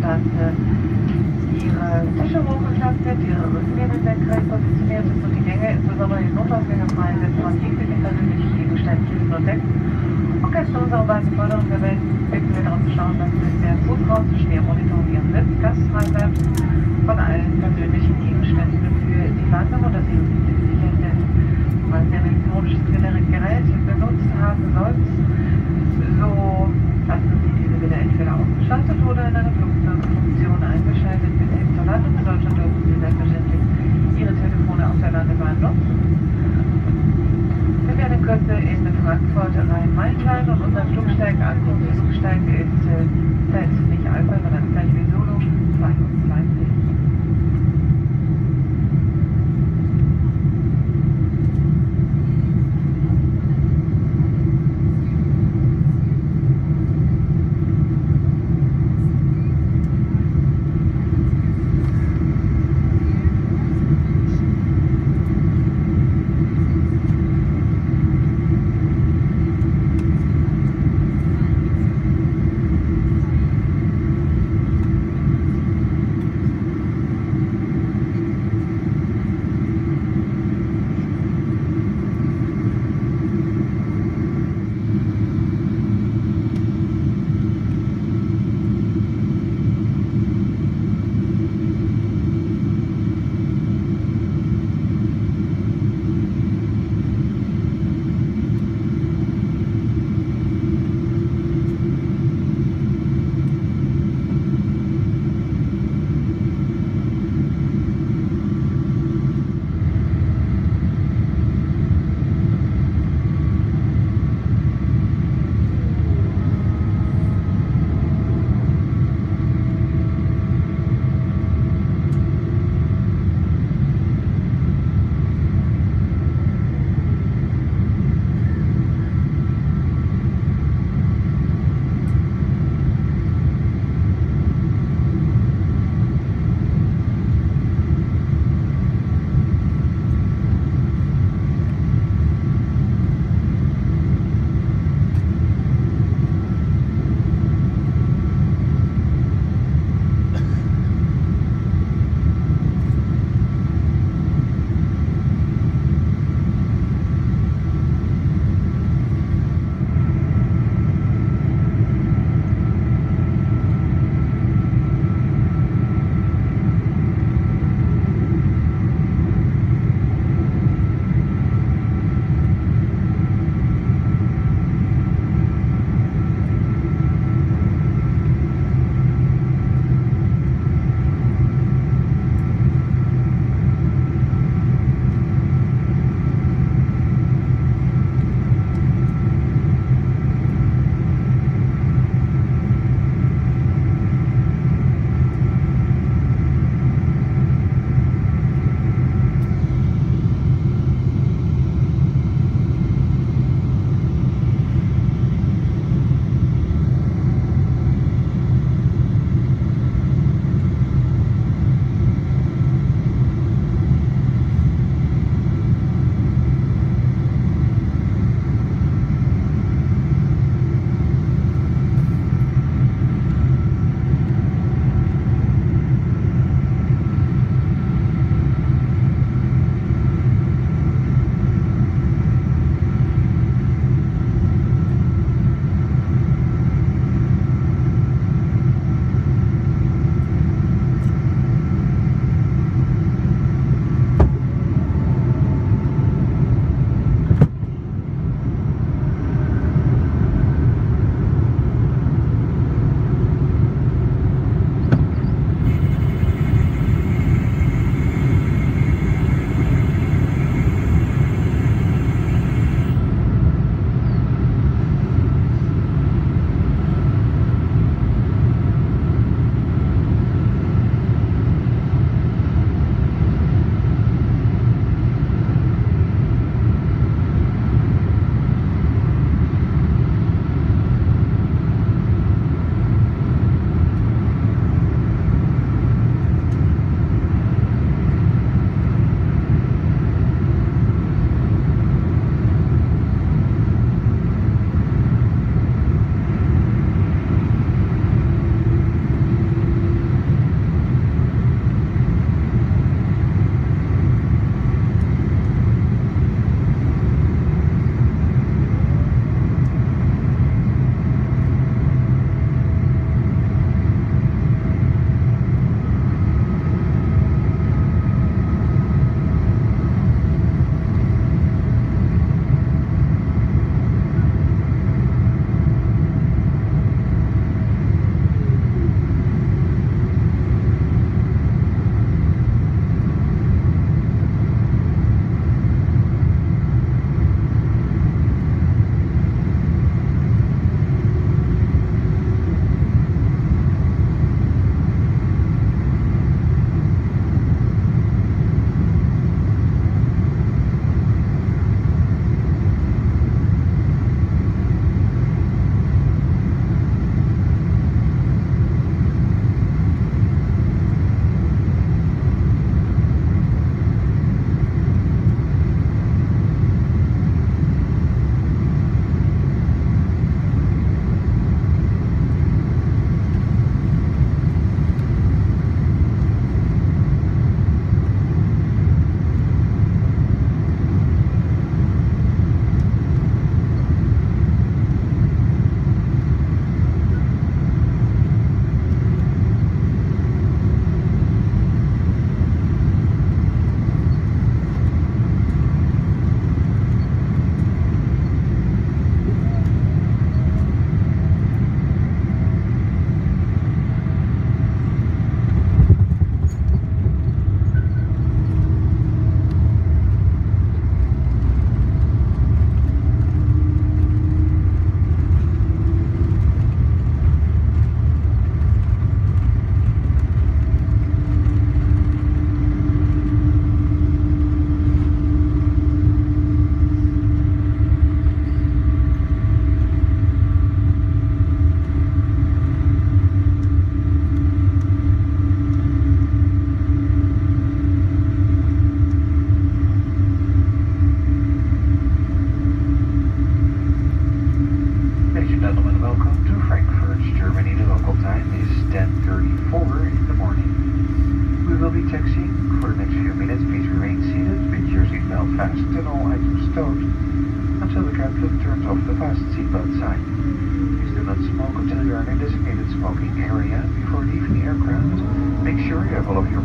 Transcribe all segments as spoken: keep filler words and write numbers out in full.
dass äh, Ihre Tasche hochgeklappt wird, Ihre Rückenlehne senkrecht positioniert ist und die Gänge, insbesondere die Notausgänge frei sind von jeglichen persönlichen Gegenständen, Hilfen und Decken. Und Gäste unserer beiden Förderung der Welt bitten wir darauf zu schauen, dass der Fußraum zwischen Ihrem Monitor und Ihrem Sitz gastfrei bleibt von allen persönlichen Gegenständen für die Landung und dass Sie sicherstellen, weil Sie ein elektronisches Gerät benutzt haben sollten, so lassen Sie diese bitte entweder ausgeschaltet oder in eine Flugfunktion eingeschaltet bis hin zur Landung. In Deutschland dürfen Sie selbstverständlich Ihre Telefone auf der Landebahn nutzen. Wir werden in Kürze in Frankfurt Rhein-Main sein und unser Flugsteig, ankommendes Flugsteig ist äh, Feld, nicht Alpha, sondern Feld wie Solo zweiundzwanzig.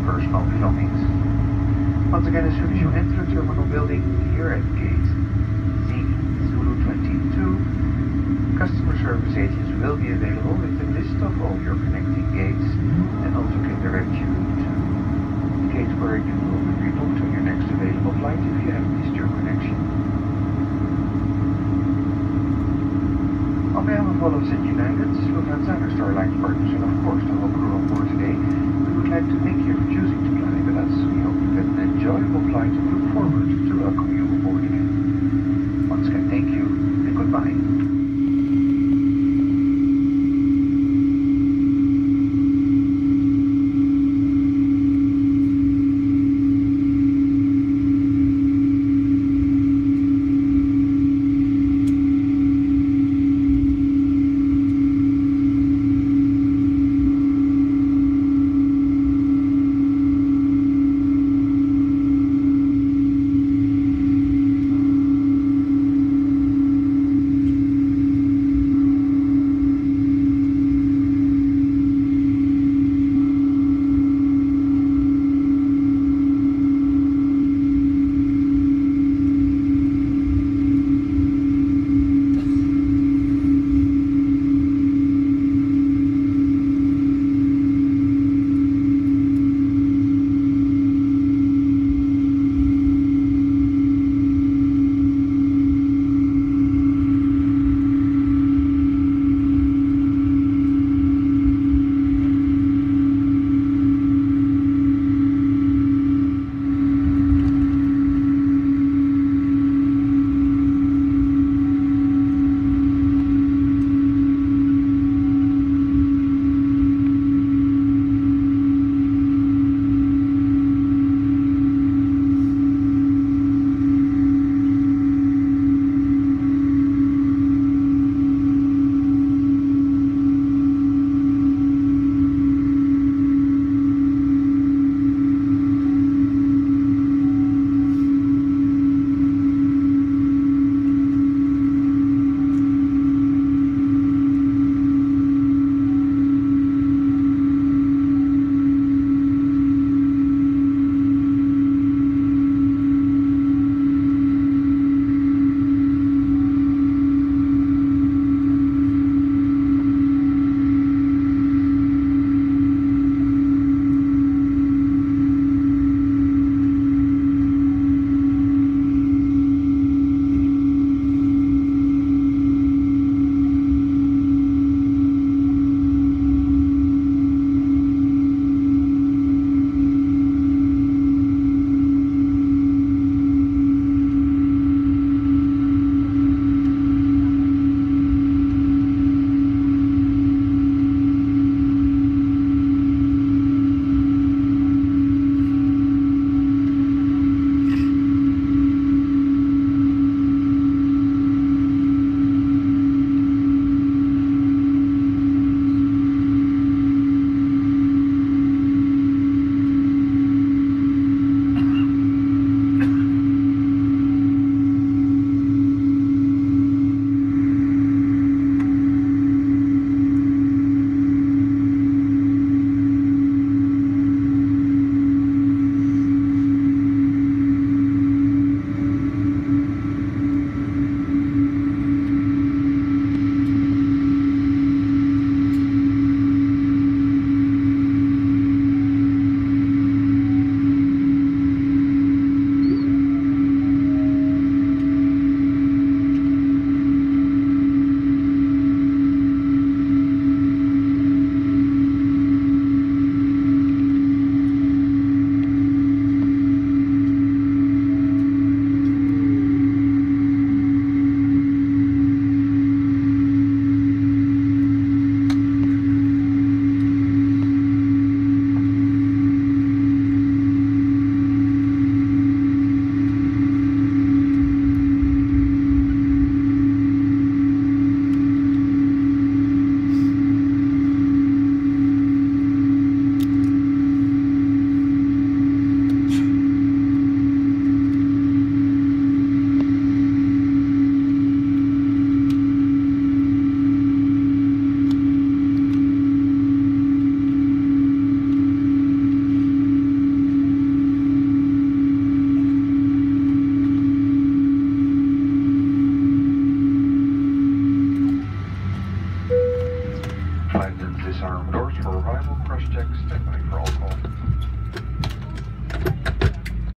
personal belongings. Once again, as soon as you enter the terminal building here at gate Z Zulu twenty-two, customer service agents will be available with a list of all your connecting gates and also can direct you to the gate where you will be rebooked on your next available flight if you have missed your connection. On behalf of all of Jet United, Lufthansa, our Star Alliance partners, and of course the whole crew on board today, we would like to thank you for choosing